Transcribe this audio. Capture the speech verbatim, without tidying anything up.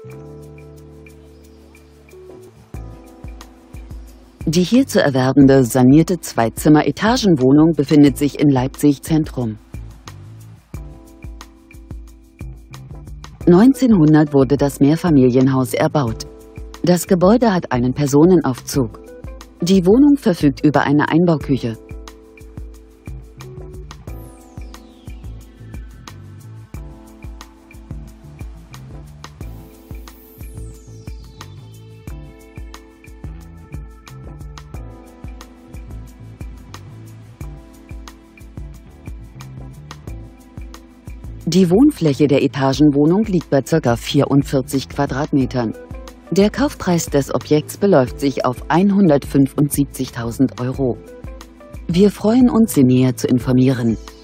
Die hier zu erwerbende sanierte Zwei-Zimmer-Etagenwohnung befindet sich in Leipzig Zentrum. neunzehnhundert wurde das Mehrfamilienhaus erbaut. Das Gebäude hat einen Personenaufzug. Die Wohnung verfügt über eine Einbauküche. Die Wohnfläche der Etagenwohnung liegt bei ca. vierundvierzig Quadratmetern. Der Kaufpreis des Objekts beläuft sich auf hundertfünfundsiebzigtausend Euro. Wir freuen uns, Sie näher zu informieren.